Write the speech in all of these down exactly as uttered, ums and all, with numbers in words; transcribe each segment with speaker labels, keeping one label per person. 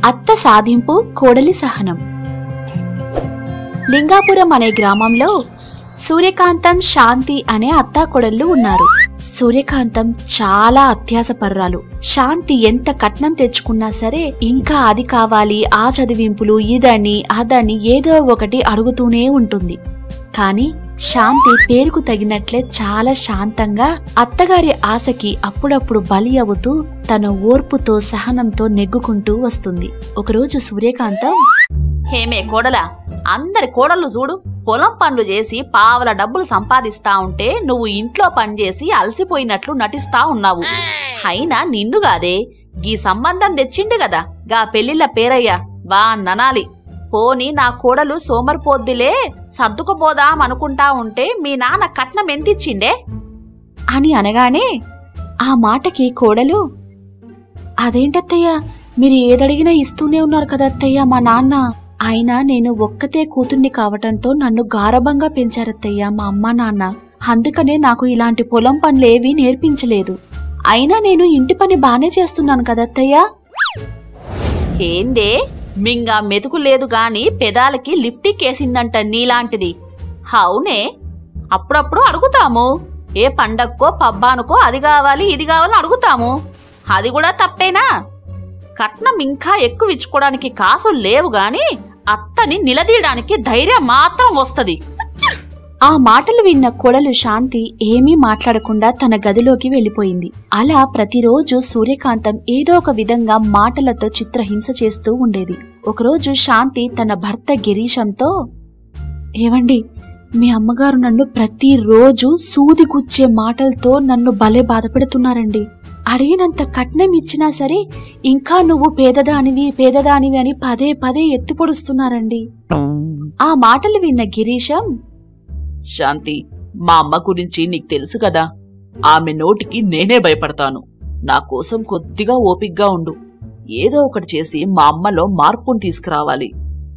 Speaker 1: అత్త సాధింపు కోడలి సహనం. లింగాపురం అనే గ్రామంలో సూర్యకాంతం, శాంతి అనే అత్తాకోడళ్ళు ఉన్నారు. సూర్యకాంతం చాలా అత్యాసపర్రాలు. శాంతి ఎంత కట్నం తెచ్చుకున్నా సరే ఇంకా అది కావాలి, ఆ చదివింపులు, ఇదని అదని ఏదో ఒకటి అడుగుతూనే ఉంటుంది. కాని శాంతి పేరుకు తగినట్లే చాలా శాంతంగా అత్తగారి ఆశకి అప్పుడప్పుడు బలి అవుతూ తన ఓర్పుతో సహనంతో నెగ్గుకుంటూ వస్తుంది. ఒకరోజు సూర్యకాంతం,
Speaker 2: హేమే కోడలా, అందరి కోడళ్ళు చూడు, పొలం పనులు చేసి పావల డబ్బులు సంపాదిస్తా ఉంటే నువ్వు ఇంట్లో పనిచేసి అలసిపోయినట్లు నటిస్తా ఉన్నావు. అయినా నిన్నుగాదే గీ సంబంధం తెచ్చిండు గదా గా పెళ్లిళ్ళ పేరయ్యా బా ననాలి. పోని నా కోడలు సోమరిపోద్దిలే, సర్దుకుపోదామనుకుంటా ఉంటే మీ నాన్న కట్నం ఎంతిచ్చిండే
Speaker 1: అని అనగానే ఆ మాటకి కోడలు, అదేంటత్తయ్యా, మీరు ఏదడిగినా ఇస్తూనే ఉన్నారు కదా అత్తయ్య మా నాన్న. అయినా నేను ఒక్కతే కూతుర్ని కావటంతో నన్ను గారభంగా పెంచారత్తయ్య మా అమ్మా నాన్న. అందుకనే నాకు ఇలాంటి పొలం పనులేవీ నేర్పించలేదు. అయినా నేను ఇంటి పని బానే చేస్తున్నాను కదత్తయ్యా.
Speaker 2: ఏందే మింగా మెతుకు లేదు గాని పెదాలకి లిఫ్టిక్ వేసిందంట నీలాంటిది. అవునే, అప్పుడప్పుడు అడుగుతాము, ఏ పండక్కో పబ్బానుకో అది కావాలి ఇది కావాలని అడుగుతాము. అది కూడా తప్పేనా? కట్నం ఇంకా ఎక్కువ ఇచ్చుకోవడానికి కాసులు లేవు గాని అత్తని నిలదీయడానికి ధైర్యం మాత్రం వస్తది.
Speaker 1: ఆ మాటలు విన్న కోడలు శాంతి ఏమీ మాట్లాడకుండా తన గదిలోకి వెళ్లిపోయింది. అలా ప్రతిరోజు సూర్యకాంతం ఏదో ఒక విధంగా మాటలతో చిత్రహింస చేస్తూ ఉండేది. ఒకరోజు శాంతి తన భర్త గిరీశంతో, ఏవండి, మీ అమ్మగారు నన్ను ప్రతిరోజు సూది గుచ్చే మాటలతో నన్ను భలే బాధపెడుతున్నారండి. అడిగినంత కట్నం ఇచ్చినా సరే ఇంకా నువ్వు పేదదానివి పేదదానివి అని పదే పదే ఎత్తి పొడుస్తున్నారండి. ఆ మాటలు విన్న గిరీశం,
Speaker 3: శాంతి, మా అమ్మ గురించి నీకు తెలుసు కదా, ఆమె నోటికి నేనే భయపడతాను. నా కోసం కొద్దిగా ఓపిగ్గా ఉండు. ఏదో ఒకటి చేసి మా అమ్మలో మార్పును తీసుకురావాలి.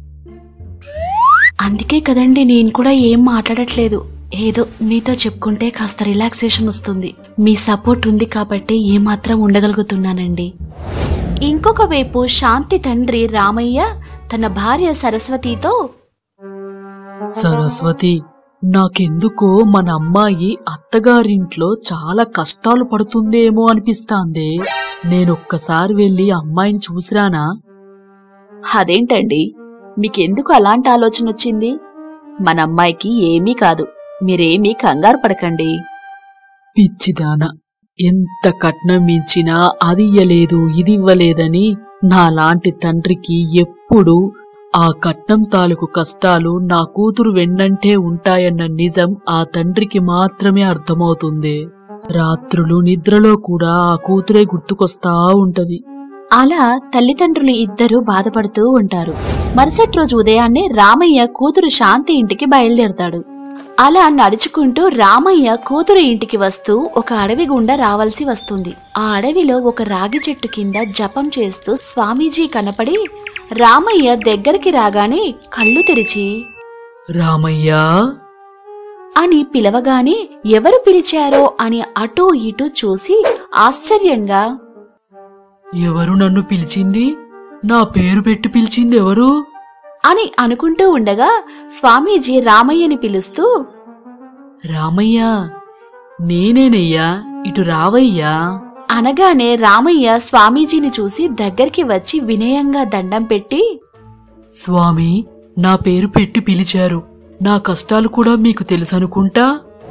Speaker 1: అందుకే కదండి నేను కూడా ఏం మాట్లాడట్లేదు. ఏదో మీతో చెప్పుకుంటే కాస్త రిలాక్సేషన్ వస్తుంది. మీ సపోర్ట్ ఉంది కాబట్టి ఏమాత్రం ఉండగలుగుతున్నానండి. ఇంకొక వైపు శాంతి తండ్రి రామయ్య తన భార్య సరస్వతితో,
Speaker 3: సరస్వతి, నాకెందుకో మన అమ్మాయి అత్తగారింట్లో చాలా కష్టాలు పడుతుందేమో అనిపిస్తాందే. నేనొక్కసారి వెళ్లి అమ్మాయిని చూసిరానా?
Speaker 2: అదేంటండి, మీకెందుకు అలాంటి ఆలోచన వచ్చింది? మన అమ్మాయికి ఏమీ కాదు, మీరేమీ కంగారు పడకండి.
Speaker 3: పిచ్చిదానా, ఎంత కట్నం ఇచ్చినా అది ఇయ్యలేదు ఇది ఇవ్వలేదని నాలాంటి తండ్రికి ఎప్పుడు ఆ కట్నం తాలూకు కష్టాలు నా కూతురు వెన్నంటే ఉంటాయన్న నిజం ఆ తండ్రికి మాత్రమే అర్థమవుతుంది. రాత్రులు నిద్రలో కూడా ఆ కూతురే గుర్తుకొస్తా ఉంటది.
Speaker 1: అలా తల్లిదండ్రులు ఇద్దరూ బాధపడుతూ ఉంటారు. మరుసటి రోజు ఉదయాన్నే రామయ్య కూతురు శాంతి ఇంటికి బయలుదేరతాడు. అలా నడుచుకుంటూ రామయ్య కూతురు ఇంటికి వస్తూ ఒక అడవి గుండా రావాల్సి వస్తుంది. ఆ అడవిలో ఒక రాగి చెట్టు కింద జపం చేస్తూ స్వామీజీ కనపడి రామయ్య దగ్గరికి రాగానే కళ్ళు తెరిచి,
Speaker 3: రామయ్యా
Speaker 1: అని పిలవగానే ఎవరు పిలిచారో అని అటూ ఇటూ చూసి ఆశ్చర్యంగా,
Speaker 3: ఎవరు నన్ను పిలిచింది? నా పేరు పెట్టి పిలిచింది ఎవరు
Speaker 1: అని అనుకుంటూ ఉండగా స్వామీజీ రామయ్యని పిలుస్తూ,
Speaker 3: రామయ్యా, నేనేనయ్యా, ఇటు రావయ్యా
Speaker 1: అనగానే రామయ్య స్వామీజీని చూసి దగ్గరికి వచ్చి వినయంగా దండం పెట్టి,
Speaker 3: స్వామి, నా పేరు పెట్టి పిలిచారు. నా కష్టాలు కూడా మీకు తెలుసనుకుంటా.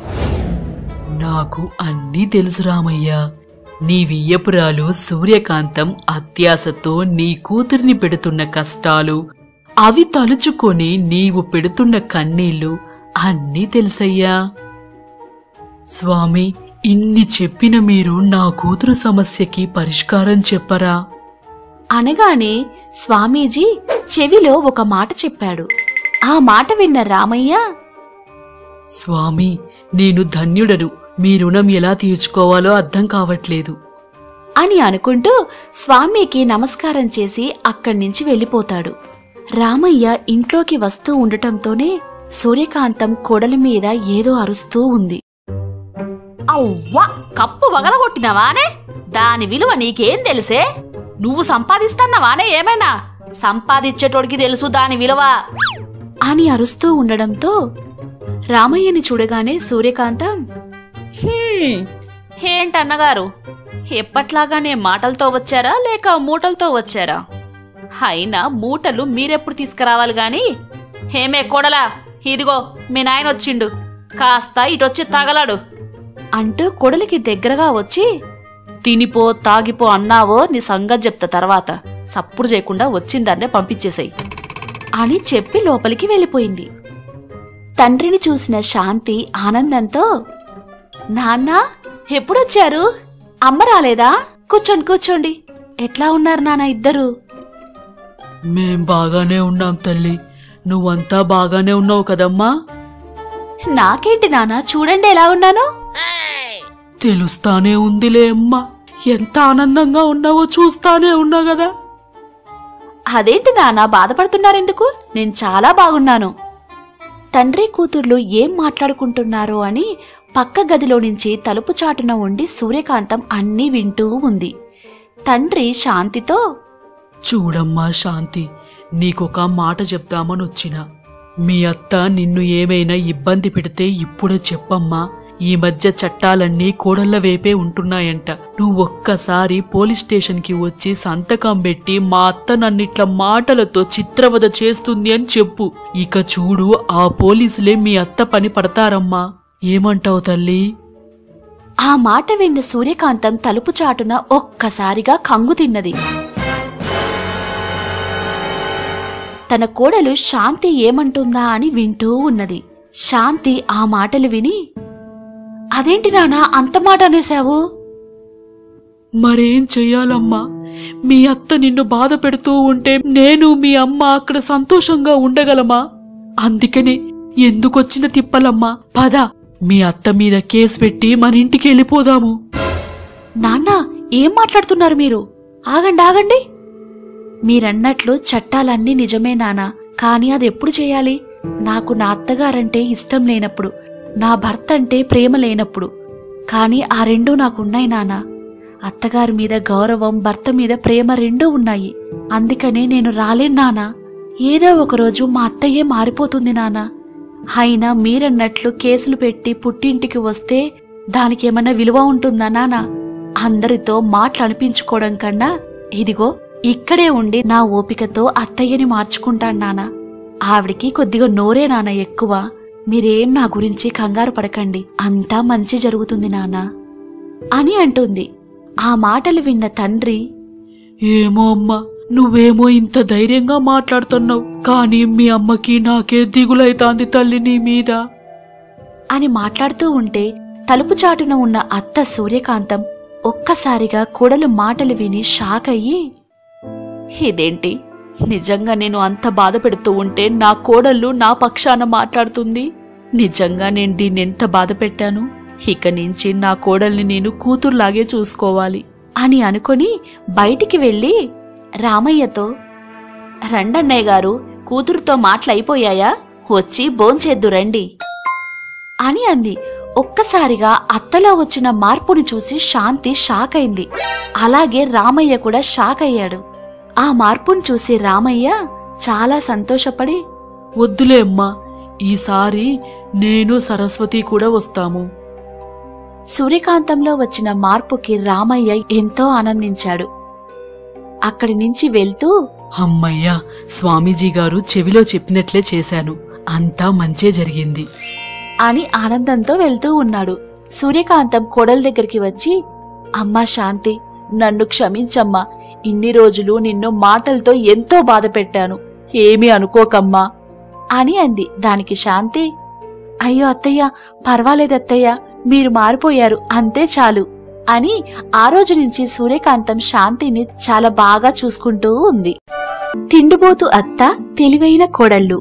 Speaker 3: నాకు అన్నీ తెలుసు రామయ్యా. నీ వియ్యపురాలు సూర్యకాంతం అత్యాశతో నీ కూతుర్ని పెడుతున్న కష్టాలు, అవి తలుచుకొని నీవు పెడుతున్న కన్నీళ్లు అన్నీ తెలుసయ్యా. స్వామి, ఇన్ని చెప్పిన మీరు నా కూతురు సమస్యకి పరిష్కారం చెప్పరా
Speaker 1: అనగానే స్వామీజీ చెవిలో ఒక మాట చెప్పాడు. ఆ మాట విన్న రామయ్య,
Speaker 3: స్వామి, నేను ధన్యుడను. మీ రుణం ఎలా తీర్చుకోవాలో అర్థం కావట్లేదు
Speaker 1: అని అనుకుంటూ స్వామికి నమస్కారం చేసి అక్కడి నుంచి వెళ్ళిపోతాడు. రామయ్య ఇంట్లోకి వస్తూ ఉండటంతోనే సూర్యకాంతం కొడల మీద ఏదో అరుస్తూ ఉంది.
Speaker 2: అవ్వా, కప్పు వగలగొట్టినవానే? దాని విలువ నీకేం తెలిసే? నువ్వు సంపాదిస్తాన్నవానే ఏమైనా? సంపాదించేటోడికి తెలుసు దాని విలువ
Speaker 1: అని అరుస్తూ ఉండడంతో రామయ్యని చూడగానే సూర్యకాంతం,
Speaker 2: "హ్మ్, ఏంటన్నగారు, ఎప్పట్లాగానే మాటలతో వచ్చారా లేక మూటలతో వచ్చారా? అయినా మూటలు మీరెప్పుడు తీసుకురావాలి గాని. హేమే కోడలా, ఇదిగో మీ నాయన వచ్చిండు, కాస్త ఇటొచ్చి తగలాడు"
Speaker 1: అంటూ కొడలికి దగ్గరగా వచ్చి,
Speaker 2: తినిపో తాగిపో అన్నావో నీ సంగతి చెప్తా తర్వాత. సప్పుడు చేయకుండా వచ్చిందాన్నే పంపించేసాయి
Speaker 1: అని చెప్పి లోపలికి వెళ్ళిపోయింది. తండ్రిని చూసిన శాంతి ఆనందంతో, నాన్నా ఎప్పుడొచ్చారు? అమ్మ రాలేదా? కూర్చోండి కూర్చోండి. ఎట్లా ఉన్నారు నాన్న ఇద్దరు?
Speaker 3: మేం బాగానే ఉన్నాం తల్లి, నువ్వంతా బాగానే ఉన్నావు కదమ్మా?
Speaker 1: నాకేంటి నాన్న, చూడండి ఎలా ఉన్నాను.
Speaker 3: తెలుస్తానే ఉందిలే అమ్మా, ఎంత ఆనందంగా ఉన్నావో చూస్తానే ఉన్నా కదా.
Speaker 1: అదేంటి నాన్న బాధపడుతున్నారెందుకు? నేను చాలా బాగున్నాను. తండ్రి కూతుర్లు ఏం మాట్లాడుకుంటున్నారో అని పక్క గదిలో నుంచి తలుపు చాటున ఉండి సూర్యకాంతం అన్నీ వింటూ ఉంది. తండ్రి శాంతితో,
Speaker 3: చూడమ్మా శాంతి, నీకొక మాట చెప్దామని వచ్చినా. మీ అత్త నిన్ను ఏమైనా ఇబ్బంది పెడితే ఇప్పుడే చెప్పమ్మా. ఈ మధ్య చట్టాలన్నీ కోడళ్ల వైపే ఉంటున్నాయంట. నువ్వు ఒక్కసారి పోలీస్ స్టేషన్ కి వచ్చి సంతకం పెట్టి మా అత్త నన్నిట్ల మాటలతో చిత్రవద చేస్తుంది అని చెప్పు. ఇక చూడు, ఆ పోలీసులే మీ అత్త పని పడతారమ్మా. ఏమంటావు తల్లి?
Speaker 1: ఆ మాట విన్న సూర్యకాంతం తలుపు చాటున ఒక్కసారిగా కంగు తిన్నది. తన కోడలు శాంతి ఏమంటుందా అని వింటూ ఉన్నది. శాంతి ఆ మాటలు విని, అదేంటి నాన్నా అంత మాట అనేశావు?
Speaker 3: మరేం చెయ్యాలమ్మా? మీ అత్త నిన్ను బాధ పెడుతూ ఉంటే నేను మీ అమ్మ అక్కడ సంతోషంగా ఉండగలమా? అందుకనే ఎందుకొచ్చిన తిప్పలమ్మా. పద, మీ అత్త మీద కేసు పెట్టి మన ఇంటికి వెళ్ళిపోదాము.
Speaker 1: నాన్నా ఏం మాట్లాడుతున్నారు మీరు? ఆగండి ఆగండి. మీరన్నట్లు చట్టాలన్నీ నిజమే నానా, కాని అదెప్పుడు చేయాలి? నాకు నా అత్తగారంటే ఇష్టం లేనప్పుడు, నా భర్త అంటే ప్రేమ లేనప్పుడు. కాని ఆ రెండూ నాకున్నాయి నానా. అత్తగారి మీద గౌరవం, భర్త మీద ప్రేమ రెండూ ఉన్నాయి. అందుకనే నేను రాలేను నానా. ఏదో ఒకరోజు మా అత్తయ్యే మారిపోతుంది నానా. అయినా మీరన్నట్లు కేసులు పెట్టి పుట్టింటికి వస్తే దానికేమన్నా విలువ ఉంటుందా నానా? అందరితో మాటలనిపించుకోవడం కన్నా ఇదిగో ఇక్కడే ఉండి నా ఓపికతో అత్తయ్యని మార్చుకుంటాను నానా. ఆవిడికి కొద్దిగా నోరే నాన్న ఎక్కువ. మీరేం నా గురించి కంగారు పడకండి, అంతా మంచి జరుగుతుంది నానా అని అంటుంది. ఆ మాటలు విన్న తండ్రి,
Speaker 3: ఏమో అమ్మా, నువ్వేమో ఇంత ధైర్యంగా మాట్లాడుతున్నావు, కానీ మీ అమ్మకి నాకే దిగులైతాంది తల్లి నీ మీద
Speaker 1: అని మాట్లాడుతూ ఉంటే తలుపు చాటున ఉన్న అత్త సూర్యకాంతం ఒక్కసారిగా కోడలు మాటలు విని షాక్ అయ్యి,
Speaker 2: ఇదేంటి, నిజంగా నేను అంత బాధ పెడుతూ ఉంటే నా కోడళ్ళు నా పక్షాన మాట్లాడుతుంది? నిజంగా నేను దీన్ని ఎంత బాధ పెట్టాను? ఇక నుంచి నా కోడల్ని నేను కూతుర్లాగే చూసుకోవాలి
Speaker 1: అని అనుకుని బయటికి వెళ్లి రామయ్యతో,
Speaker 2: రండన్నయ్య గారు, కూతురుతో మాటలైపోయాయా? వచ్చి భోంచేద్దు రండి
Speaker 1: అని అంది. ఒక్కసారిగా అత్తలో వచ్చిన మార్పుని చూసి శాంతి షాక్ అయింది. అలాగే రామయ్య కూడా షాక్ అయ్యాడు. ఆ మార్పును చూసి రామయ్య చాలా సంతోషపడి,
Speaker 3: వద్దులే అమ్మా, ఈసారి నేను సరస్వతి కూడా వస్తాము.
Speaker 1: సూర్యకాంతంలో వచ్చిన మార్పుకి రామయ్య ఎంతో ఆనందించాడు. అక్కడి నుంచి వెళ్తూ,
Speaker 3: అమ్మయ్యా, స్వామీజీ గారు చెవిలో చెప్పినట్లే చేశాను, అంతా మంచే జరిగింది
Speaker 1: అని ఆనందంతో వెళ్తూ ఉన్నాడు. సూర్యకాంతం కోడల దగ్గరికి వచ్చి, అమ్మా శాంతి, నన్ను క్షమించమ్మా. ఇన్ని రోజులు నిన్ను మాటలతో ఎంతో బాధ పెట్టాను, ఏమీ అనుకోకమ్మా అని అంది. దానికి శాంతి, అయ్యో అత్తయ్య, పర్వాలేదత్తయ్య, మీరు మారిపోయారు, అంతే చాలు అని ఆ రోజు నుంచి సూర్యకాంతం శాంతిని చాలా బాగా చూసుకుంటూ ఉంది. తిండిబోతు అత్త, తెలివైన కోడళ్ళు.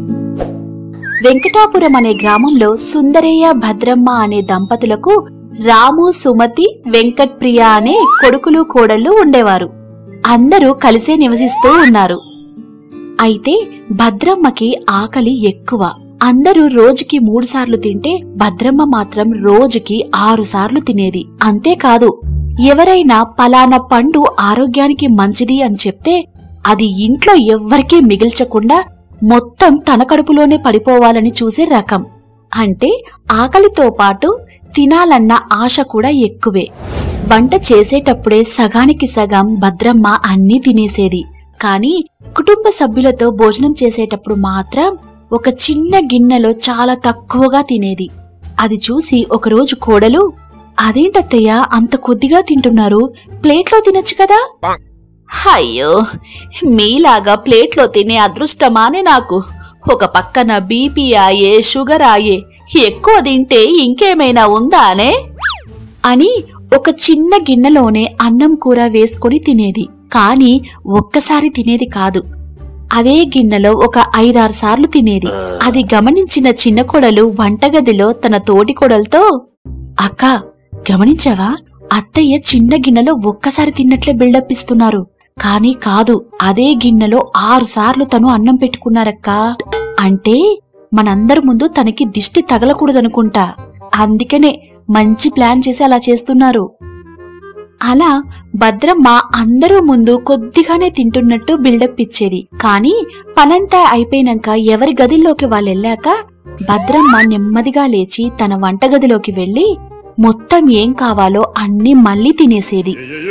Speaker 1: వెంకటాపురం అనే గ్రామంలో సుందరయ్య, భద్రమ్మ అనే దంపతులకు రాము, సుమతి, వెంకట్ ప్రియ అనే కొడుకులు కోడళ్ళు ఉండేవారు. అందరూ కలిసే నివసిస్తూ ఉన్నారు. అయితే భద్రమ్మకి ఆకలి ఎక్కువ. అందరూ రోజుకి మూడు సార్లు తింటే భద్రమ్మ మాత్రం రోజుకి ఆరు సార్లు తినేది. అంతేకాదు, ఎవరైనా పలానా పండు ఆరోగ్యానికి మంచిది అని చెప్తే అది ఇంట్లో ఎవ్వరికీ మిగిల్చకుండా మొత్తం తన కడుపులోనే పడిపోవాలని చూసే రకం. అంటే ఆకలితో పాటు తినాలన్న ఆశ కూడా ఎక్కువే. వంట చేసేటప్పుడే సగానికి సగం భద్రమ్మ అన్నీ తినేసేది. కాని కుటుంబ సభ్యులతో భోజనం చేసేటప్పుడు మాత్రం ఒక చిన్న గిన్నెలో చాలా తక్కువగా తినేది. అది చూసి ఒకరోజు కోడలు, అదేంటత్తయ్య అంత కొద్దిగా తింటున్నారు, ప్లేట్లో తినొచ్చు కదా.
Speaker 2: అయ్యో, మీలాగా ప్లేట్లో తినే అదృష్టమానే నాకు. ఒక పక్కన బీపీ ఆయే, షుగర్ ఆయే, ఎక్కువ తింటే ఇంకేమైనా ఉందా అనే
Speaker 1: అని ఒక చిన్న గిన్నెలోనే అన్నం కూర వేసుకుని తినేది. కాని ఒక్కసారి తినేది కాదు, అదే గిన్నెలో ఒక ఐదారు సార్లు తినేది. అది గమనించిన చిన్న కోడలు వంటగదిలో తన తోటి కోడలతో, అక్క గమనించావా, అత్తయ్య చిన్న గిన్నెలో ఒక్కసారి తిన్నట్లే బిల్డప్ ఇస్తున్నారు. కాని కాదు, అదే గిన్నెలో ఆరు సార్లు తను అన్నం పెట్టుకున్నారక్కా. అంటే మనందరి ముందు తనకి దిష్టి తగలకూడదనుకుంటా. అందుకనే మంచి ప్లాన్ చేసి అలా చేస్తున్నారు. అలా భద్రమ్మ అందరూ ముందు కొద్దిగానే తింటున్నట్టు బిల్డప్ ఇచ్చేది. కాని పనంతా అయిపోయినాక ఎవరి గదిలోకి వాళ్ళెళ్ళాక భద్రమ్మ నెమ్మదిగా లేచి తన వంటగదిలోకి వెళ్లి మొత్తం ఏం కావాలో అన్నీ మళ్లీ తినేసేది.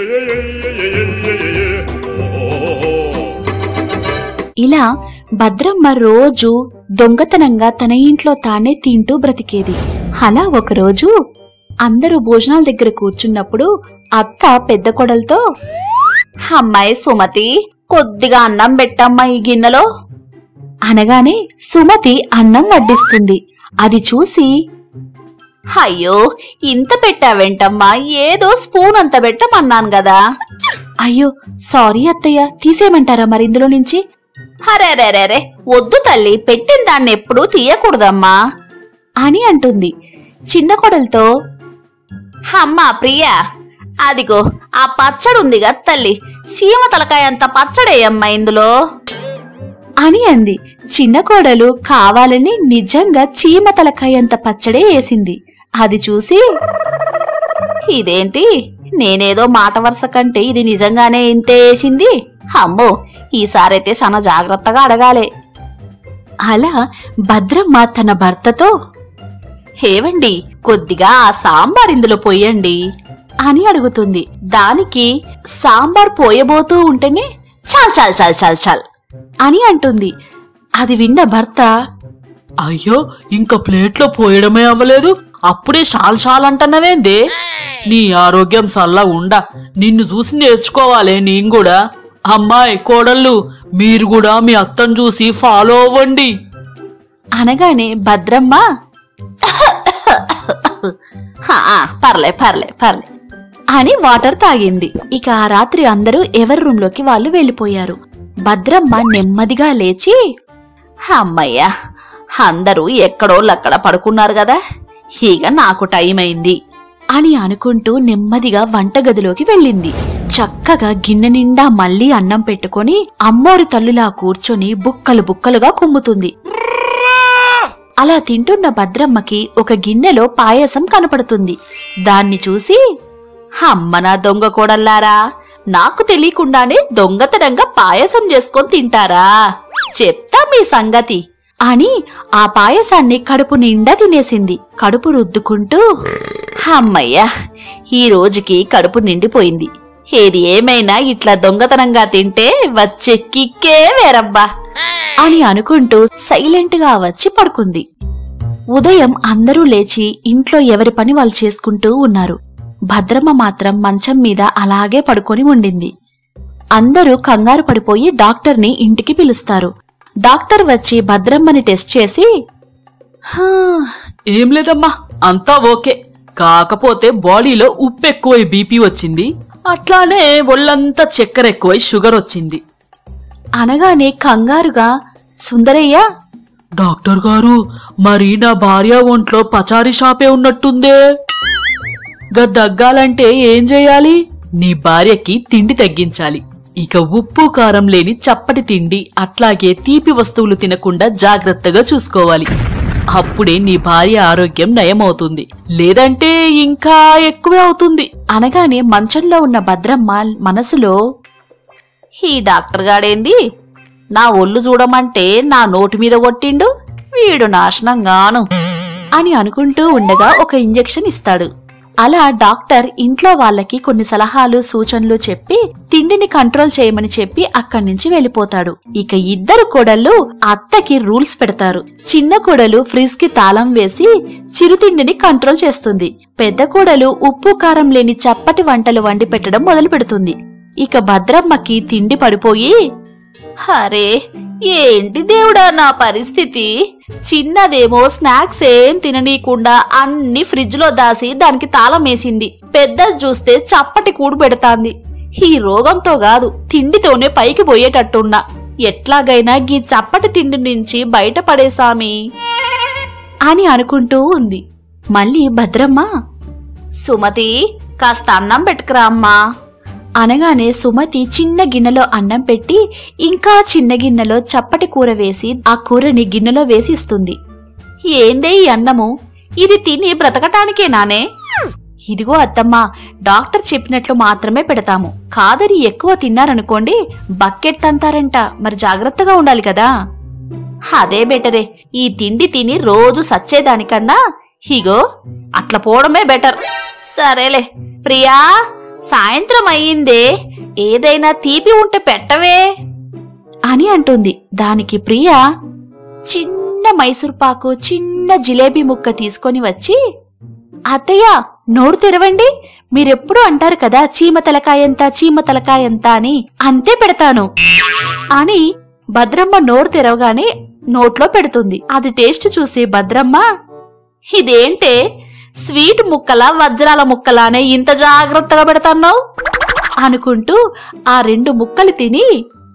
Speaker 1: ఇలా భద్రమ్మ రోజు దొంగతనంగా తన ఇంట్లో తానే తింటూ బ్రతికేది. అలా ఒకరోజు అందరూ భోజనాల దగ్గర కూర్చున్నప్పుడు అత్త పెద్ద కొడలతో,
Speaker 2: అమ్మాయి సుమతి, కొద్దిగా అన్నం పెట్టమ్మా ఈ గిన్నెలో
Speaker 1: అనగానే సుమతి అన్నం వడ్డిస్తుంది. అది చూసి,
Speaker 2: అయ్యో ఇంత పెట్టావేంటమ్మా, ఏదో స్పూన్ అంత పెట్టమన్నాను గదా.
Speaker 1: అయ్యో సారీ అత్తయ్య, తీసేయమంటారా మరి ఇందులో నుంచి?
Speaker 2: అరేరేరేరే, వద్దు తల్లి, పెట్టిన దాన్ని ఎప్పుడూ తీయకూడదమ్మా
Speaker 1: అని అంటుంది. చిన్న కొడలతో,
Speaker 2: అమ్మా ప్రియా, అదిగో ఆ పచ్చడుందిగా తల్లి, చీమ తలకాయ అంత పచ్చడేయమ్మా ఇందులో
Speaker 1: అని అంది. చిన్న కోడలు కావాలని నిజంగా చీమ తలకాయంత పచ్చడే వేసింది. అది చూసి,
Speaker 2: ఇదేంటి, నేనేదో మాట వరుస కంటే ఇది నిజంగానే ఇంతే వేసింది. అమ్మో, ఈసారైతే చాలా జాగ్రత్తగా అడగాలే.
Speaker 1: అలా భద్రమ్మ తన భర్తతో,
Speaker 2: ఏవండి కొద్దిగా ఆ సాంబార్ ఇందులో పొయ్యండి
Speaker 1: అని అడుగుతుంది.
Speaker 2: దానికి సాంబార్ పోయబోతూ ఉంటేనే చాల్ చాల్ చాల్ చాల్ చాల్
Speaker 1: అని అంటుంది. అది విన్న భర్త,
Speaker 3: అయ్యో ఇంక ప్లేట్లో పోయడమే అవ్వలేదు, అప్పుడే షాల్ షాల్ అంటున్నావేందే? నీ ఆరోగ్యం సల్లా ఉండా, నిన్ను చూసి నేర్చుకోవాలే నేను కూడా. అమ్మాయి కోడళ్ళు, మీరు కూడా మీ అత్తను చూసి ఫాలో అవ్వండి
Speaker 1: అనగానే భద్రమ్మ,
Speaker 2: పర్లే పర్లే పర్లే
Speaker 1: అని వాటర్ తాగింది. ఇక ఆ రాత్రి అందరూ ఎవరి రూంలోకి వాళ్ళు వెళ్లిపోయారు. భద్రమ్మ నెమ్మదిగా లేచి,
Speaker 2: అమ్మయ్యా, అందరూ ఎక్కడోళ్ళక్కడ పడుకున్నారు గదా, ఇక నాకు టైం అయింది
Speaker 1: అని అనుకుంటూ నెమ్మదిగా వంటగదిలోకి వెళ్ళింది. చక్కగా గిన్నె నిండా మళ్లీ అన్నం పెట్టుకుని అమ్మోరి తల్లులా కూర్చొని బుక్కలు బుక్కలుగా కుమ్ముతుంది. అలా తింటున్న భద్రమ్మకి ఒక గిన్నెలో పాయసం కనపడుతుంది. దాన్ని చూసి,
Speaker 2: అమ్మ నా దొంగ కోడల్లారా, నాకు తెలియకుండానే దొంగతనంగా పాయసం చేసుకొని తింటారా, చెప్తా మీ సంగతి
Speaker 1: అని ఆ పాయసాన్ని కడుపు నిండా తినేసింది. కడుపు రుద్దుకుంటూ,
Speaker 2: అమ్మయ్యా, ఈ రోజుకి కడుపు నిండిపోయింది. ఏది ఏమైనా ఇట్లా దొంగతనంగా తింటే వచ్చే కిక్కే వేరబ్బా
Speaker 1: అని అనుకుంటూ సైలెంట్ గా వచ్చి పడుకుంది. ఉదయం అందరూ లేచి ఇంట్లో ఎవరి పని వాళ్ళు చేసుకుంటూ ఉన్నారు. భద్రమ్మ మాత్రం మంచం మీద అలాగే పడుకొని ఉండింది. అందరూ కంగారు పడిపోయి డాక్టర్ని ఇంటికి పిలుస్తారు. డాక్టర్ వచ్చి భద్రమ్మని టెస్ట్ చేసి,
Speaker 3: ఏం లేదమ్మా, అంతా ఓకే, కాకపోతే బాడీలో ఉప్పు ఎక్కువై బీపీ వచ్చింది, అట్లానే ఒళ్ళంతా చక్కెర ఎక్కువై షుగర్ వచ్చింది
Speaker 1: అనగానే కంగారుగా, సుందరయ్య,
Speaker 3: డాక్టర్ గారు, మరి నా భార్య ఒంట్లో పచారీ షాపే ఉన్నట్టుందే, గా దగ్గాలంటే ఏం చెయ్యాలి? నీ భార్యకి తిండి తగ్గించాలి. ఇక ఉప్పు కారం లేని చప్పటి తిండి, అట్లాగే తీపి వస్తువులు తినకుండా జాగ్రత్తగా చూసుకోవాలి అప్పుడే నీ భార్య ఆరోగ్యం నయమవుతుంది, లేదంటే ఇంకా ఎక్కువే అవుతుంది
Speaker 1: అనగానే మంచంలో ఉన్న భద్రమ్మ మనసులో,
Speaker 2: ఈ డాక్టర్ గాడేంది నా ఒళ్ళు చూడమంటే నా నోటి మీద కొట్టిండు, వీడు నాశనంగాను
Speaker 1: అని అనుకుంటూ ఉండగా ఒక ఇంజెక్షన్ ఇస్తాడు. అలా డాక్టర్ ఇంట్లో వాళ్ళకి కొన్ని సలహాలు సూచనలు చెప్పి తిండిని కంట్రోల్ చేయమని చెప్పి అక్కడి నుంచి వెళ్లిపోతాడు. ఇక ఇద్దరు కోడళ్ళు అత్తకి రూల్స్ పెడతారు. చిన్న కోడలు ఫ్రిజ్ కి తాళం వేసి చిరుతిండిని కంట్రోల్ చేస్తుంది. పెద్ద కోడలు ఉప్పు కారం లేని చప్పటి వంటలు వండి పెట్టడం మొదలు పెడుతుంది. ఇక భద్రమ్మకి తిండి పడిపోయి,
Speaker 2: అరే ఏంటి దేవుడా నా పరిస్థితి, చిన్నదేమో స్నాక్స్ ఏం తిననీయకుండా అన్ని ఫ్రిడ్జ్ లో దాసి దానికి తాళం వేసింది, పెద్దది చూస్తే చప్పటి కూడు పెడతాంది. ఈ రోగంతో కాదు తిండితోనే పైకి పోయేటట్టున్నా, ఎట్లాగైనా గీ చప్పటి తిండి నుంచి బయటపడేసామి
Speaker 1: అని అనుకుంటూ ఉంది. మళ్ళీ భద్రమ్మ,
Speaker 2: సుమతి కాస్త అన్నం పెట్టుకురా అమ్మా
Speaker 1: అనగానే సుమతి చిన్న గిన్నెలో అన్నం పెట్టి ఇంకా చిన్న గిన్నెలో చప్పటి కూర వేసి ఆ కూరని గిన్నెలో వేసి ఇస్తుంది.
Speaker 2: ఏందే ఈ అన్నము, ఇది తిని బ్రతకటానికే నానే?
Speaker 1: ఇదిగో అత్తమ్మా, డాక్టర్ చెప్పినట్లు మాత్రమే పెడతాము, కాదని ఎక్కువ తిన్నారనుకోండి బకెట్ తంతారంట, మరి జాగ్రత్తగా ఉండాలి కదా.
Speaker 2: అదే బెటరే, ఈ తిండి తిని రోజు సచ్చేదానికన్నా ఇగో అట్లా పోవడమే బెటర్. సరేలే ప్రియా, సాయంత్రం అయ్యిందే, ఏదైనా తీపి ఉంటే పెట్టవే
Speaker 1: అని అంటుంది. దానికి ప్రియా చిన్న మైసూర్పాకు చిన్న జిలేబీ ముక్క తీసుకొని వచ్చి, అత్తయ్య నోరు తెరవండి, మీరెప్పుడు అంటారు కదా చీమ తలకాయంత చీమ తలకాయంత అని, అంతే పెడతాను అని భద్రమ్మ నోరు తెరవగానే నోట్లో పెడుతుంది. అది టేస్ట్ చూసి భద్రమ్మ,
Speaker 2: ఇదేంటే స్వీట్ ముక్కలా వజ్రాల ముక్కలానే ఇంత జాగ్రత్తగా పెడతాన్నావు
Speaker 1: అనుకుంటూ ఆ రెండు ముక్కలు తిని,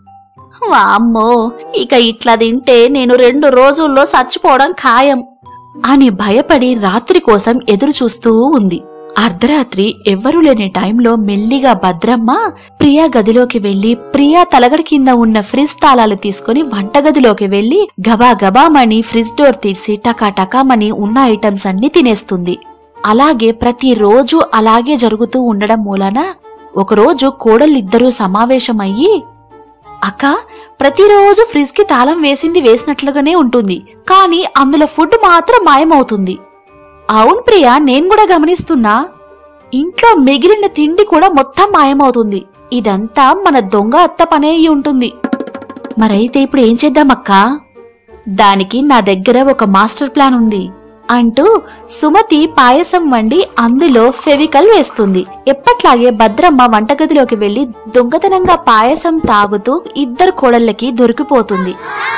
Speaker 2: వామ్మో ఇక ఇట్లా తింటే నేను రెండు రోజుల్లో చచ్చిపోవడం ఖాయం
Speaker 1: అని భయపడి రాత్రి కోసం ఎదురు చూస్తూ ఉంది. అర్ధరాత్రి ఎవ్వరూ లేని టైంలో మెల్లిగా భద్రమ్మ ప్రియా గదిలోకి వెళ్లి ప్రియా తలగడి కింద ఉన్న ఫ్రిజ్ తాళాలు తీసుకుని వంటగదిలోకి వెళ్లి గబా గబామని ఫ్రిజ్ డోర్ తీసి టకాటకామని ఉన్న ఐటమ్స్ అన్ని తినేస్తుంది. అలాగే ప్రతిరోజు అలాగే జరుగుతూ ఉండడం మూలన ఒకరోజు కోడలిద్దరూ సమావేశమయ్యి, అక్క ప్రతిరోజు ఫ్రిజ్ కి తాళం వేసింది వేసినట్లుగానే ఉంటుంది, కానీ అందులో ఫుడ్ మాత్రం మాయమవుతుంది. అవును ప్రియా, నేను కూడా గమనిస్తున్నా, ఇంట్లో మిగిలిన తిండి కూడా మొత్తం మాయమవుతుంది. ఇదంతా మన దొంగ అత్త పనే అయి ఉంటుంది. మరైతే ఇప్పుడు ఏం చేద్దామక్కా? దానికి నా దగ్గర ఒక మాస్టర్ ప్లాన్ ఉంది అంటూ సుమతి పాయసం వండి అందులో ఫెవికల్ వేస్తుంది. ఎప్పట్లాగే భద్రమ్మ వంటగదిలోకి వెళ్లి దొంగతనంగా పాయసం తాగుతూ ఇద్దరు కోడళ్ళకి దొరికిపోతుంది.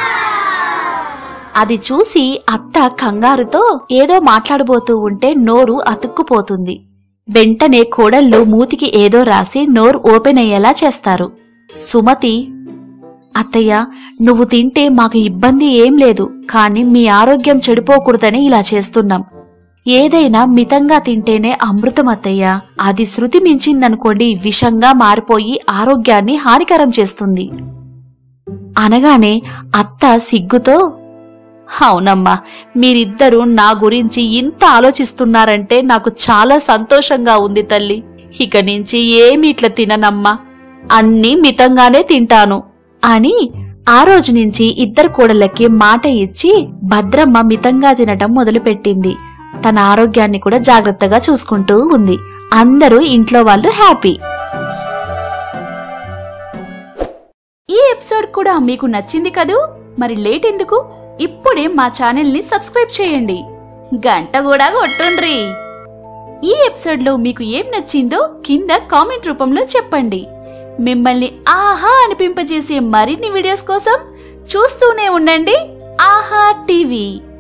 Speaker 1: అది చూసి అత్త కంగారుతో ఏదో మాట్లాడబోతూ ఉంటే నోరు అతుక్కుపోతుంది. వెంటనే కోడళ్ళు మూతికి ఏదో రాసి నోరు ఓపెన్ అయ్యేలా చేస్తారు. సుమతి, అత్తయ్య నువ్వు తింటే మాకు ఇబ్బంది ఏం లేదు, కాని మీ ఆరోగ్యం చెడిపోకూడదని ఇలా చేస్తున్నాం. ఏదైనా మితంగా తింటేనే అమృతం అత్తయ్య, అది శృతి మించిందనుకోండి విషంగా మారిపోయి ఆరోగ్యాన్ని హానికరం చేస్తుంది అనగానే అత్త సిగ్గుతో,
Speaker 2: అవునమ్మా, మీరిద్దరూ నా గురించి ఇంత ఆలోచిస్తున్నారంటే నాకు చాలా సంతోషంగా ఉంది తల్లి. ఇక నుంచి ఏమి ఇట్లా తిననమ్మా, అన్నీ మితంగానే తింటాను
Speaker 1: అని ఆ రోజు నుంచి ఇద్దరు కోడళ్ళకి మాట ఇచ్చి భద్రమ్మ మితంగా తినటం మొదలుపెట్టింది. తన ఆరోగ్యాన్ని కూడా జాగ్రత్తగా చూసుకుంటూ ఉంది. అందరూ ఇంట్లో వాళ్ళు హ్యాపీ. ఈ ఎపిసోడ్ కూడా మీకు నచ్చింది కదూ? మరి లేట్ ఎందుకు, ఇప్పుడే మా ఛానల్ ని సబ్స్క్రైబ్ చేయండి,
Speaker 2: గంట కూడా కొట్టుండ్రి.
Speaker 1: ఈ ఎపిసోడ్ లో మీకు ఏం నచ్చిందో కింద కామెంట్ రూపంలో చెప్పండి. మిమ్మల్ని ఆహా అనిపింపజేసే మరిన్ని వీడియోస్ కోసం చూస్తూనే ఉండండి ఆహా టీవీ.